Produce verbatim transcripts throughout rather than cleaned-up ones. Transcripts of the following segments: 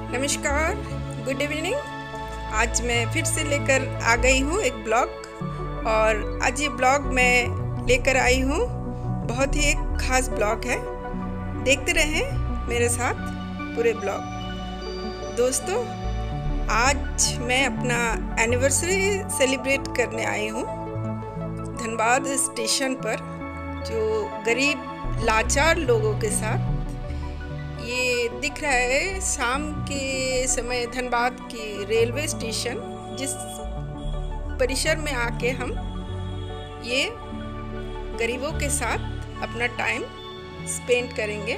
नमस्कार, good evening. आज मैं फिर से लेकर आ गई हूँ एक ब्लॉग, और आज ये ब्लॉग मैं लेकर आई हूँ बहुत ही एक ख़ास ब्लॉग है। देखते रहें मेरे साथ पूरे ब्लॉग। दोस्तों, आज मैं अपना एनिवर्सरी सेलिब्रेट करने आई हूँ धनबाद स्टेशन पर, जो गरीब लाचार लोगों के साथ। ये दिख रहा है शाम के समय धनबाद की रेलवे स्टेशन, जिस परिसर में आके हम ये गरीबों के साथ अपना टाइम स्पेंड करेंगे।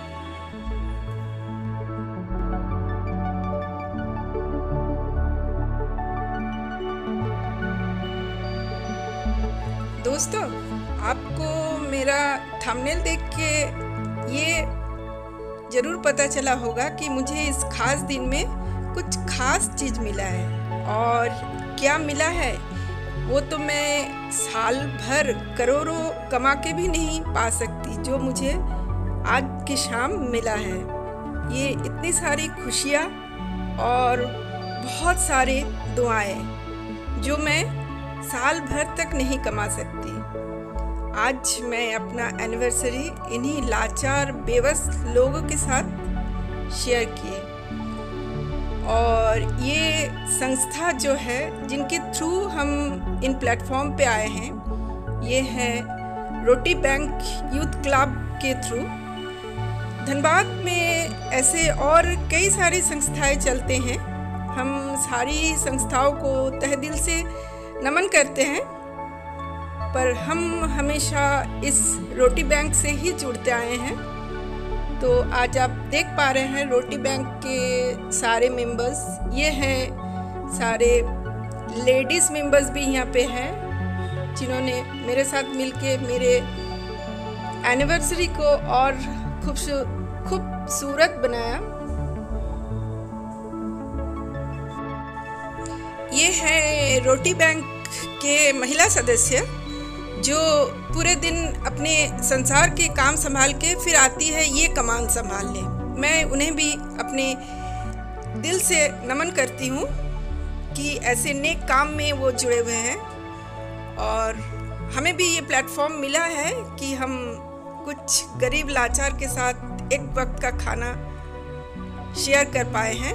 दोस्तों, आपको मेरा थंबनेल देख के ये ज़रूर पता चला होगा कि मुझे इस खास दिन में कुछ खास चीज़ मिला है, और क्या मिला है वो तो मैं साल भर करोड़ों कमा के भी नहीं पा सकती, जो मुझे आज की शाम मिला है। ये इतनी सारी खुशियाँ और बहुत सारे दुआएं जो मैं साल भर तक नहीं कमा सकती। आज मैं अपना एनिवर्सरी इन्हीं लाचार बेबस लोगों के साथ शेयर किए, और ये संस्था जो है जिनके थ्रू हम इन प्लेटफॉर्म पे आए हैं, ये है रोटी बैंक यूथ क्लब के थ्रू। धनबाद में ऐसे और कई सारी संस्थाएं चलते हैं। हम सारी संस्थाओं को तहे दिल से नमन करते हैं, पर हम हमेशा इस रोटी बैंक से ही जुड़ते आए हैं। तो आज आप देख पा रहे हैं रोटी बैंक के सारे मेंबर्स, ये हैं सारे लेडीज़ मेंबर्स भी यहाँ पे हैं, जिन्होंने मेरे साथ मिलके मेरे एनिवर्सरी को और खूबसूरत खूबसूरत बनाया। ये है रोटी बैंक के महिला सदस्य, जो पूरे दिन अपने संसार के काम संभाल के फिर आती है ये कमान संभालने। मैं उन्हें भी अपने दिल से नमन करती हूँ कि ऐसे नेक काम में वो जुड़े हुए हैं, और हमें भी ये प्लेटफॉर्म मिला है कि हम कुछ गरीब लाचार के साथ एक वक्त का खाना शेयर कर पाए हैं।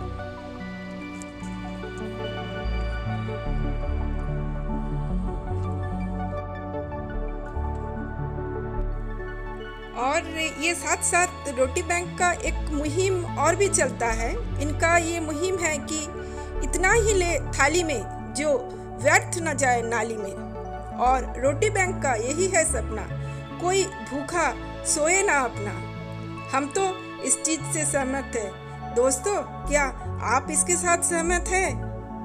और ये साथ साथ रोटी बैंक का एक मुहिम और भी चलता है। इनका ये मुहिम है कि इतना ही ले थाली में जो व्यर्थ न जाए नाली में, और रोटी बैंक का यही है सपना, कोई भूखा सोए ना अपना। हम तो इस चीज़ से सहमत हैं। दोस्तों, क्या आप इसके साथ सहमत हैं?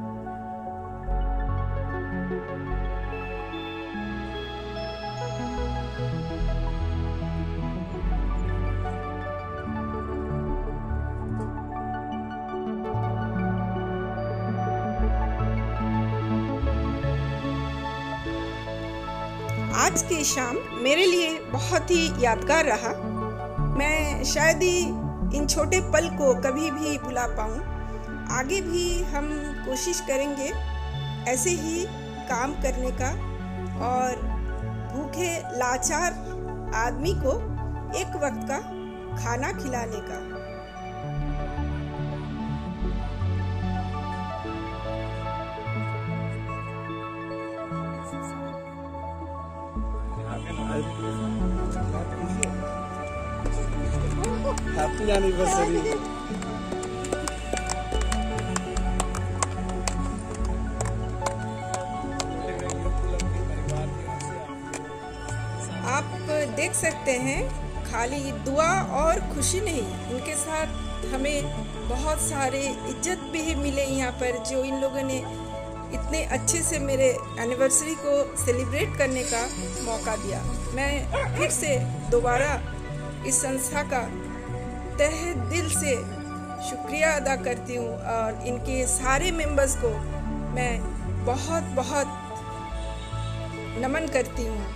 आज की शाम मेरे लिए बहुत ही यादगार रहा। मैं शायद ही इन छोटे पल को कभी भी भुला पाऊँ। आगे भी हम कोशिश करेंगे ऐसे ही काम करने का, और भूखे लाचार आदमी को एक वक्त का खाना खिलाने का। Happy anniversary. आप देख सकते हैं, खाली दुआ और खुशी नहीं, उनके साथ हमें बहुत सारे इज्जत भी मिले यहाँ पर, जो इन लोगों ने इतने अच्छे से मेरे एनिवर्सरी को सेलिब्रेट करने का मौका दिया। मैं फिर से दोबारा इस संस्था का तहे दिल से शुक्रिया अदा करती हूँ, और इनके सारे मेंबर्स को मैं बहुत बहुत नमन करती हूँ।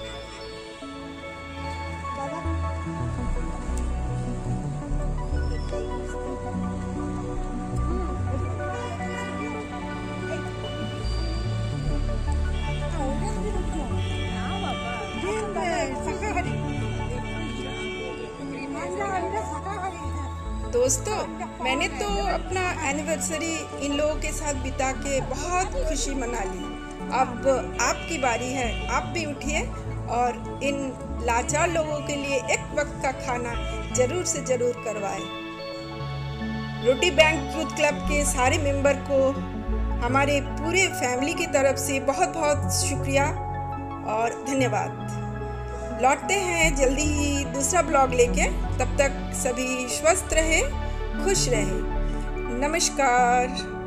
दोस्तों, मैंने तो अपना एनिवर्सरी इन लोगों के साथ बिता के बहुत खुशी मना ली। अब आपकी बारी है, आप भी उठिए और इन लाचार लोगों के लिए एक वक्त का खाना जरूर से जरूर करवाएं। रोटी बैंक यूथ क्लब के सारे मेंबर को हमारे पूरे फैमिली की तरफ से बहुत बहुत शुक्रिया और धन्यवाद। लौटते हैं जल्दी ही दूसरा ब्लॉग लेके, तब तक सभी स्वस्थ रहे, खुश रहे। नमस्कार।